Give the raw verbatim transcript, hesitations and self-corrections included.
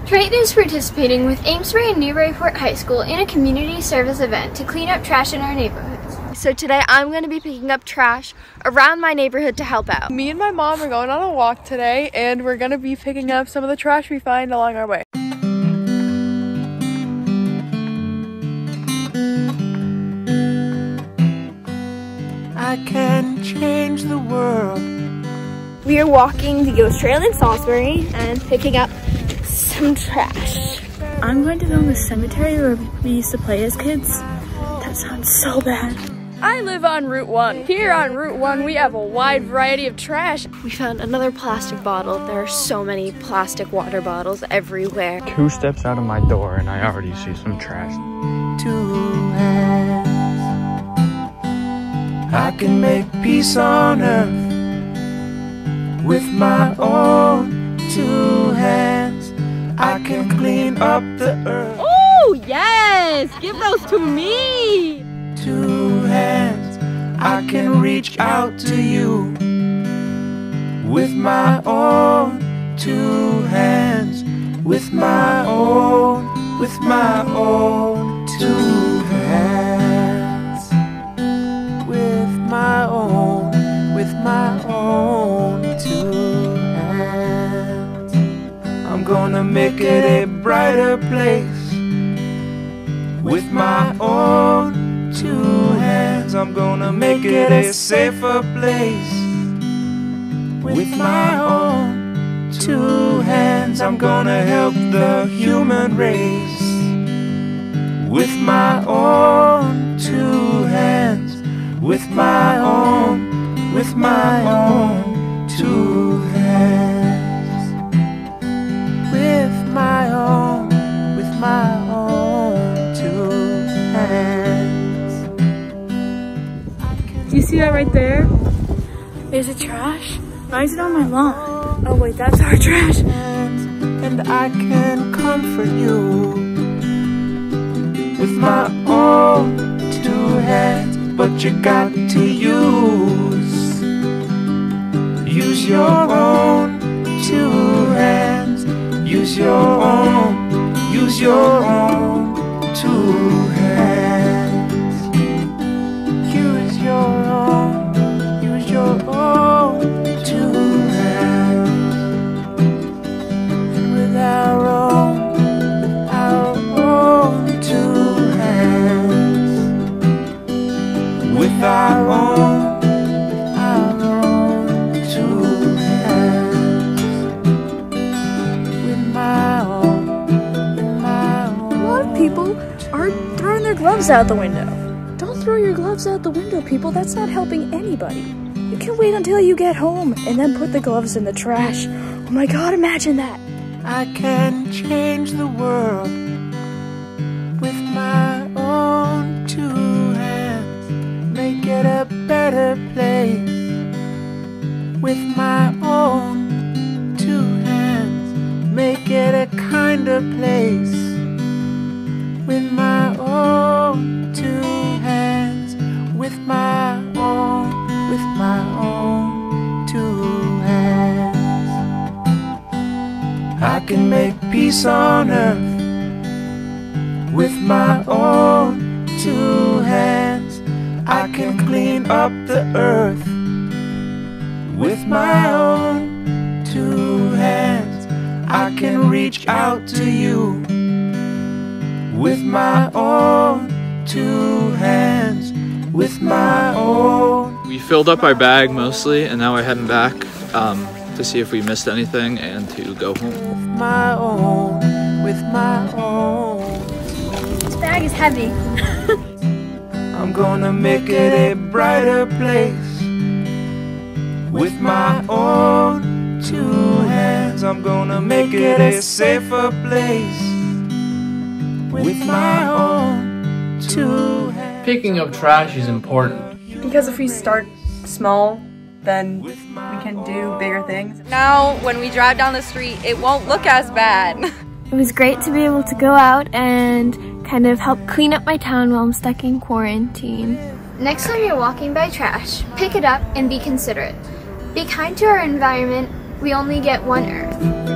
Triton is participating with Amesbury and Newburyport High School in a community service event to clean up trash in our neighborhoods. So today I'm going to be picking up trash around my neighborhood to help out. Me and my mom are going on a walk today and we're going to be picking up some of the trash we find along our way. I can change the world. We are walking the Ghost Trail in Salisbury and picking up some trash. I'm going to film the cemetery where we used to play as kids. That sounds so bad. I live on Route one. Here on Route one we have a wide variety of trash. We found another plastic bottle. There are so many plastic water bottles everywhere. Two steps out of my door and I already see some trash. Two hands. I can make peace on earth with my own two hands. I can clean up the earth. Oh, yes! Give those to me! Two hands, I can reach out to you with my own two hands, with my own, with my own two hands, with my own, with my own two hands. I'm gonna make it a brighter place with my own two hands. I'm gonna make it a safer place with my own two hands. I'm gonna help the human race with my own two hands, with my own, with my own two hands, with my own, with my own two hands. Do you see that right there? There's a trash. Why is it on my lawn? Oh wait, that's our trash. And I can comfort you with my own two hands, but you got to use, use your own two hands, use your own, use your own two hands, use your own, use your own two hands, and with our own, with our own two hands, with our own, with our own two hands, with my own, with my own. A lot of people are throwing their gloves out the window. Don't throw your gloves out the window, people. That's not helping anybody. You can wait until you get home and then put the gloves in the trash. Oh my God, imagine that. I can change the world with my own two hands, make it a better place with my own two hands, make it a kinder place with my own two hands, with my own, with my own two hands. I can make peace on earth with my own two hands. I can clean up the earth with my own two hands. I can reach out to you with my own two hands, with my own. We filled up our bag mostly and now we're heading back um, to see if we missed anything and to go home. With my own, with my own. This bag is heavy. I'm gonna make it a brighter place with my own two hands. I'm gonna make it a safer place with my own two hands. Picking up trash is important. Because if we start small, then we can do bigger things. Now, when we drive down the street, it won't look as bad. It was great to be able to go out and kind of help clean up my town while I'm stuck in quarantine. Next time you're walking by trash, pick it up and be considerate. Be kind to our environment. We only get one Earth.